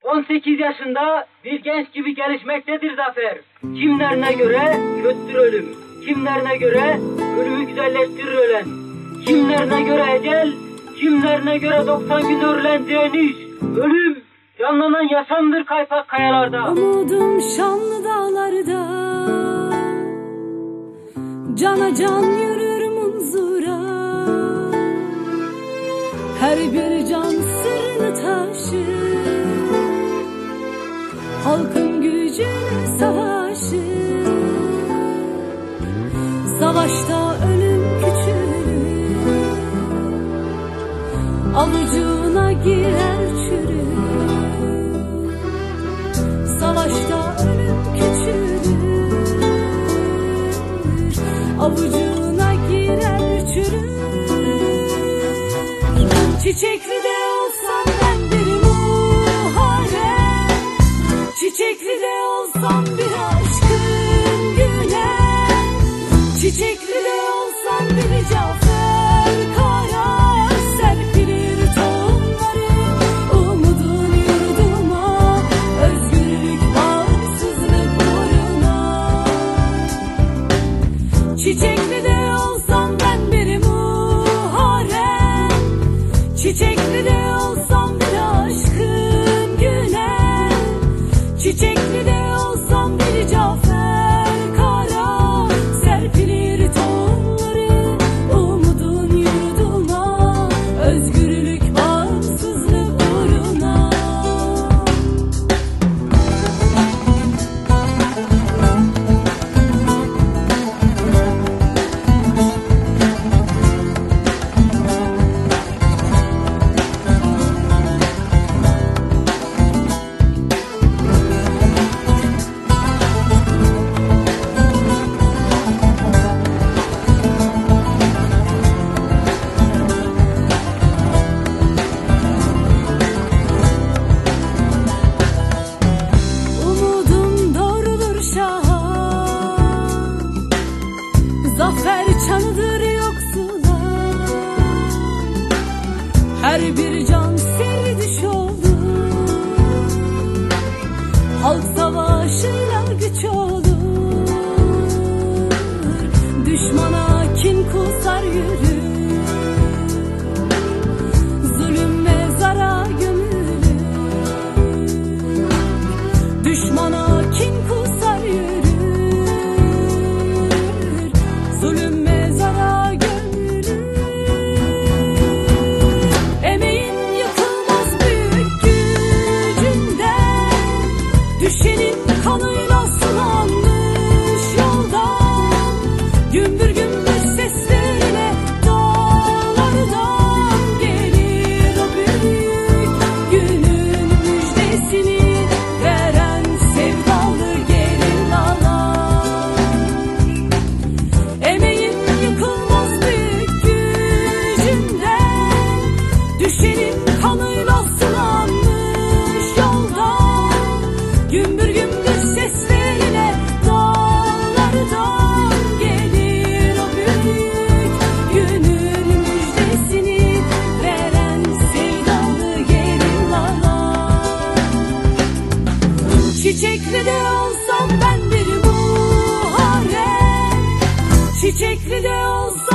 18 yaşında bir genç gibi gelişmektedir zafer. Kimlerine göre kötüdür ölüm, kimlerine göre ölümü güzelleştirir ölen, kimlerine göre ecel, kimlerine göre 90 gün örülen direniş. Ölüm canlanan yaşamdır kaypak kayalarda. Umudum şanlı dağlarda, cana can yürür munzura. Her bir can sırrını taşır, halkın gücüne savaşır. Savaşta ölüm küçülür, avucuna girer çürür. Savaşta ölüm küçülür, avucuna girer çürür. Çiçekli de olsam ben bir muharrem, çiçekli de olsam bir aşkın gülen, çiçekli de olsam bir Cafer Kara, serpilir tohumları umudun yurduma, özgürlük bağımsızlık uğruna. Çiçekli de olsam ben bir muharrem, çiçekli de olsam bir aşkın gülen, çiçekli de olsam bir Cafer Kara, serpilir tohumları umudun yurduma, özgürlük bağımsızlık uğruna. Zafer çanıdır yoksula, her bir can serdiş olur. Halk savaşıyla güç olur, düşmana kin kusar yürür. Zulüm mezara gömülür, düşmana kin kusar yürür. Zulüm mezara gömülür. Emeğin yıkılmaz büyük gücünden, düşenin kanıyla sulanmış yoldan, gümbür gümbür sesleriyle dağlardan gelir o büyük günün müjdesini veren sevdalı gerillalar. Emeğin yıkılmaz büyük gücünden, düşenin kanıyla sulanmış yoldan, gümbür gümbür sesleriyle dağlardan gelir o büyük günün müjdesini veren sevdalı gerillalar. Çiçekli de olsam ben bir muharrem, çiçekli de olsam